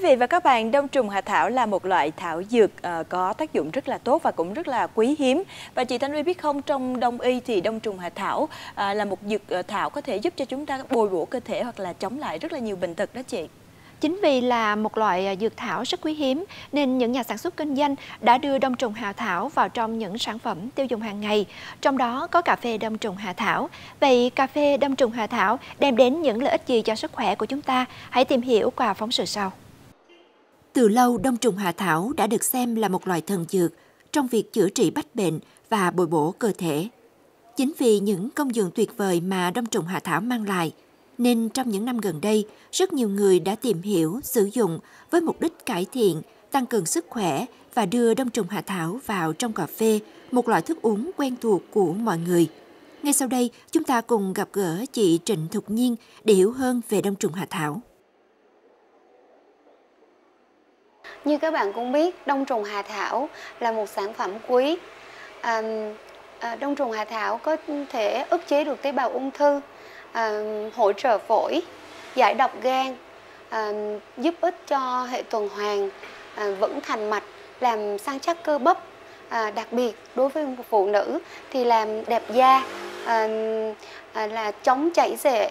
vị và các bạn, đông trùng hạ thảo là một loại thảo dược có tác dụng rất là tốt và cũng rất là quý hiếm. Và chị Thanh Uy biết không, trong đông y thì đông trùng hạ thảo là một dược thảo có thể giúp cho chúng ta bồi bổ cơ thể hoặc là chống lại rất là nhiều bệnh tật đó chị. Chính vì là một loại dược thảo rất quý hiếm nên những nhà sản xuất kinh doanh đã đưa đông trùng hạ thảo vào trong những sản phẩm tiêu dùng hàng ngày, trong đó có cà phê đông trùng hạ thảo. Vậy cà phê đông trùng hạ thảo đem đến những lợi ích gì cho sức khỏe của chúng ta? Hãy tìm hiểu qua phóng sự sau. Từ lâu, đông trùng hạ thảo đã được xem là một loại thần dược trong việc chữa trị bách bệnh và bồi bổ cơ thể. Chính vì những công dụng tuyệt vời mà đông trùng hạ thảo mang lại, nên trong những năm gần đây, rất nhiều người đã tìm hiểu, sử dụng với mục đích cải thiện, tăng cường sức khỏe và đưa đông trùng hạ thảo vào trong cà phê, một loại thức uống quen thuộc của mọi người. Ngay sau đây, chúng ta cùng gặp gỡ chị Trịnh Thục Nhiên để hiểu hơn về đông trùng hạ thảo. Như các bạn cũng biết, đông trùng hạ thảo là một sản phẩm quý. Đông trùng hạ thảo có thể ức chế được tế bào ung thư, hỗ trợ phổi, giải độc gan, giúp ích cho hệ tuần hoàn, vững thành mạch, làm săn chắc cơ bắp. Đặc biệt đối với phụ nữ thì làm đẹp da, là chống chảy xệ,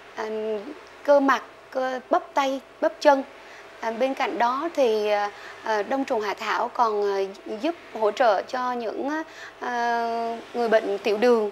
cơ mặt, cơ bắp tay, bắp chân. Bên cạnh đó thì đông trùng hạ thảo còn giúp hỗ trợ cho những người bệnh tiểu đường,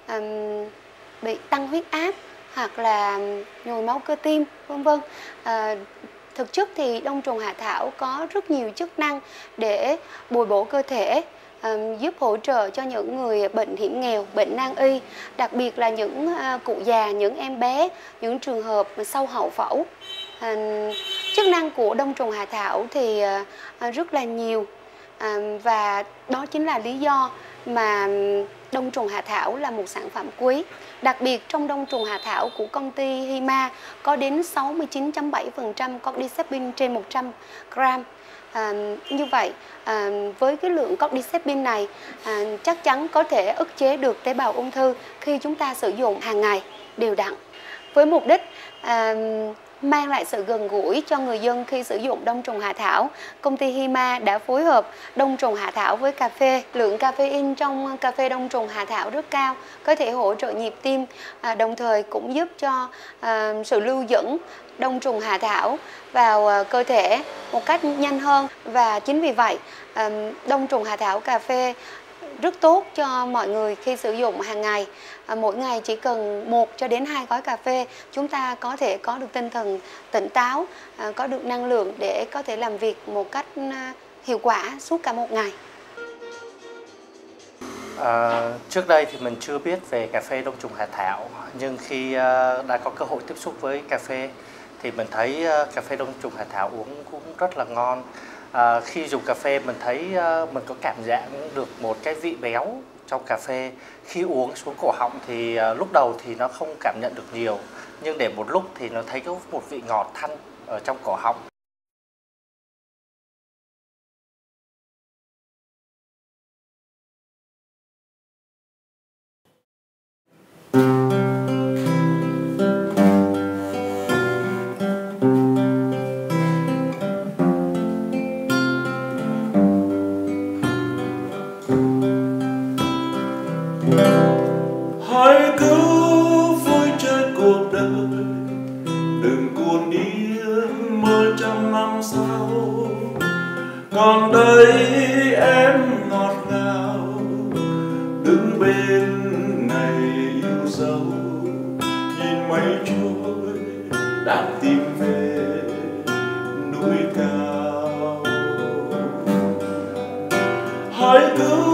bị tăng huyết áp hoặc là nhồi máu cơ tim, vân vân. Thực chất thì đông trùng hạ thảo có rất nhiều chức năng để bồi bổ cơ thể, giúp hỗ trợ cho những người bệnh hiểm nghèo, bệnh nan y, đặc biệt là những cụ già, những em bé, những trường hợp sau hậu phẫu. Chức năng của đông trùng hạ thảo thì rất là nhiều, và đó chính là lý do mà đông trùng hạ thảo là một sản phẩm quý. Đặc biệt trong đông trùng hạ thảo của công ty Hima có đến 69.7% cordyceps trên 100 gram. Như vậy, với cái lượng cordyceps này chắc chắn có thể ức chế được tế bào ung thư khi chúng ta sử dụng hàng ngày đều đặn. Với mục đích mang lại sự gần gũi cho người dân khi sử dụng đông trùng hạ thảo, công ty Hima đã phối hợp đông trùng hạ thảo với cà phê. Lượng caffeine trong cà phê đông trùng hạ thảo rất cao, có thể hỗ trợ nhịp tim, đồng thời cũng giúp cho sự lưu dẫn đông trùng hạ thảo vào cơ thể một cách nhanh hơn. Và chính vì vậy, đông trùng hạ thảo cà phê rất tốt cho mọi người khi sử dụng hàng ngày. Mỗi ngày chỉ cần 1 cho đến 2 gói cà phê, chúng ta có thể có được tinh thần tỉnh táo, có được năng lượng để có thể làm việc một cách hiệu quả suốt cả một ngày. Trước đây thì mình chưa biết về cà phê đông trùng hạ thảo, nhưng khi đã có cơ hội tiếp xúc với cà phê thì mình thấy cà phê đông trùng hạ thảo uống cũng rất là ngon. Khi dùng cà phê mình thấy mình có cảm giác được một cái vị béo trong cà phê. Khi uống xuống cổ họng thì lúc đầu thì nó không cảm nhận được nhiều, nhưng để một lúc thì nó thấy có một vị ngọt thanh ở trong cổ họng. Hãy cứ vui chơi cuộc đời, đừng cuồng điên mơ trăm năm sau. Còn đây em ngọt ngào đứng bên này yêu dấu, nhìn mây trôi đang tìm về núi cao. Hãy cứ